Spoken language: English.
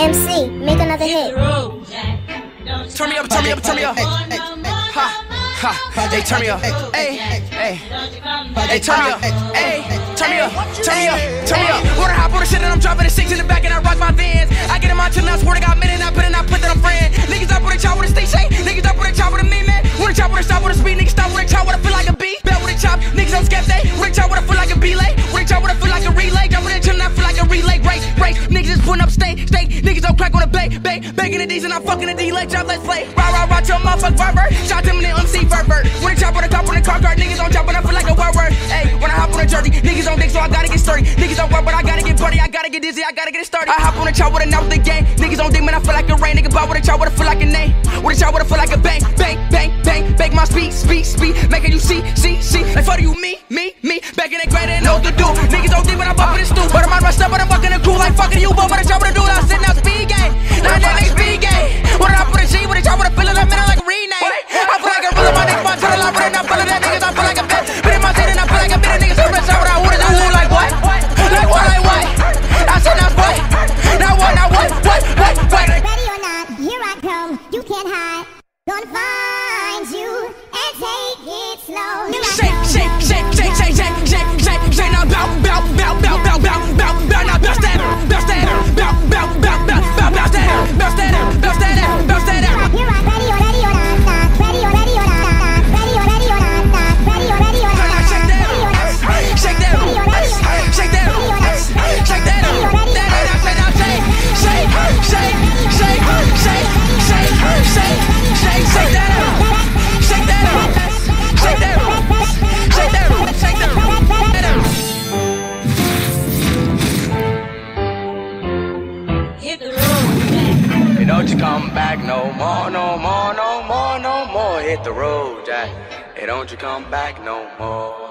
MC, make another hit. Turn me up, turn me up, turn me up. Ha, ha, hey, turn me up. Hey, hey, hey, turn me up. Hey, turn me up, turn me up, turn me up. Wanna hop on the shit and I'm dropping the 6 in the back and I rock my Vans. I get in my chill and I swear to God, minute I put it, I put that I'm friend. Niggas up with a chop with a stick shake. Niggas up with a chop with a me man. Wanna chop with a stop with a speed. Niggas stop with a chop with a feel like a B. Bell with a chop. Niggas on skeptic. With a chop with a feel like a B-lay. With a chop with a feel like a relay. Jump with a chill and I feel like a relay. Race. Niggas just putting up steak. Niggas don't crack on a bake. Baking the D's and I'm fucking the D. Let's drop, let's play. Rah, till motherfucker pervert. Shot them in the MC pervert. When I chop on the top on the car cart, niggas don't chop and I feel like a word. Hey, when I hop on the jersey, niggas on dick, so I gotta get sturdy. Niggas don't work, but I gotta get buddy. I gotta get dizzy, I gotta get it started. I hop on the chop with a now with the gang. Niggas on dick, man, I feel like a rain. Nigga ball with a chop with a feel like a name. With a chop with a feel like a bang. Bake my speed. Making you see. Like fuck you, me. Back in the grade and know what to do. Niggas don't think when I'm up in the stool. But I'm out my stuff, but I'm fucking the crew. Like fucking you, but with a chop with a dude, I'm sitting out speed game. Now that ain't speed game. When I put a G with a chop with a feel I'm in like a rename. I feel like a real my niggas, my turtle, I'm running, I'm feeling that niggas, I feel like a bitch. Been in my head and I feel like a bitch. Niggas over the top, what I wanna do, like what? Like what? I said now what? Now what? Ready or not, here I come, you can't hide. Gonna find you and take it slow. Shake, now bow, now bounce that, bounce that out. Here I ready or not, ready or not, ready or not. Shake that Hit the road, Jack. Don't you come back no more. Hit the road, Jack. Hey, don't you come back no more.